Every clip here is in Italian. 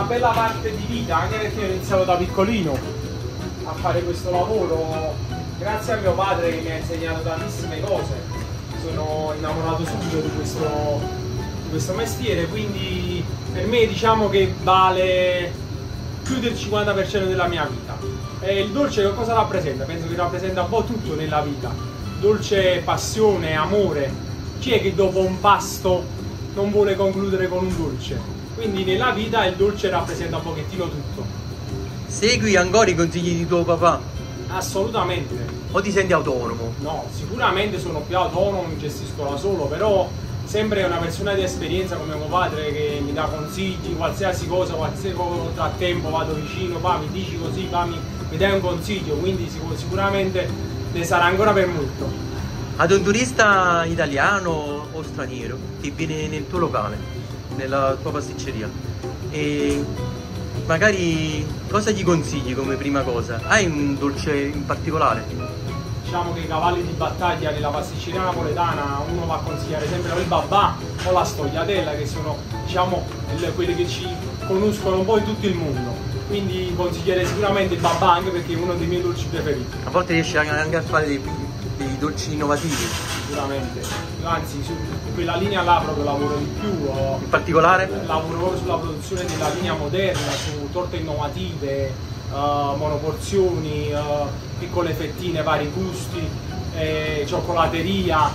bella parte di vita, anche perché ho iniziato da piccolino a fare questo lavoro grazie a mio padre che mi ha insegnato tantissime cose. Sono innamorato subito di questo mestiere, quindi per me diciamo che vale più del 50% della mia vita. E il dolce che cosa rappresenta? Penso che rappresenta un po' tutto nella vita. Dolce, passione, amore. Chi è che dopo un pasto non vuole concludere con un dolce? Quindi nella vita il dolce rappresenta un pochettino tutto. Segui ancora i consigli di tuo papà? Assolutamente. O ti senti autonomo? No, sicuramente sono più autonomo, mi gestisco da solo, però sempre una persona di esperienza come mio padre che mi dà consigli, qualsiasi cosa, qualsiasi contrattempo vado vicino, va, mi dici così, va, mi dai un consiglio, quindi sicuramente ne sarà ancora per molto. Ad un turista italiano o straniero che viene nel tuo locale, nella tua pasticceria, e magari cosa gli consigli come prima cosa? Hai un dolce in particolare? Diciamo che i cavalli di battaglia nella pasticceria napoletana uno va a consigliare sempre o il babà o la sfogliatella, che sono diciamo quelli che ci conoscono un po' in tutto il mondo. Quindi consiglierei sicuramente il babà, anche perché è uno dei miei dolci preferiti. A volte riesci anche a fare dei dolci innovativi. Sicuramente, anzi su quella linea là proprio lavoro di più. In particolare? Lavoro proprio sulla produzione della linea moderna, su torte innovative, monoporzioni, piccole fettine, vari gusti, cioccolateria,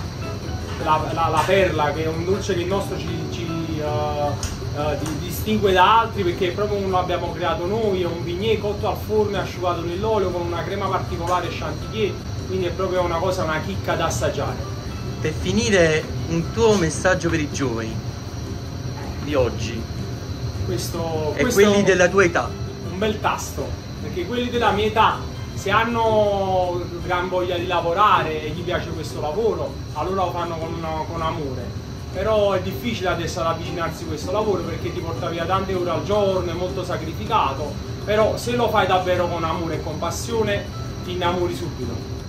la perla, che è un dolce che il nostro ci distingue da altri perché proprio non l'abbiamo creato noi, è un bignè cotto al forno e asciugato nell'olio con una crema particolare chantilly, quindi è proprio una cosa, una chicca da assaggiare. Per finire, un tuo messaggio per i giovani di oggi e quelli della tua età. Un bel tasto, perché quelli della mia età, se hanno gran voglia di lavorare e gli piace questo lavoro, allora lo fanno con amore. Però è difficile adesso ad avvicinarsi a questo lavoro perché ti porta via tante ore al giorno, è molto sacrificato, però se lo fai davvero con amore e con passione ti innamori subito.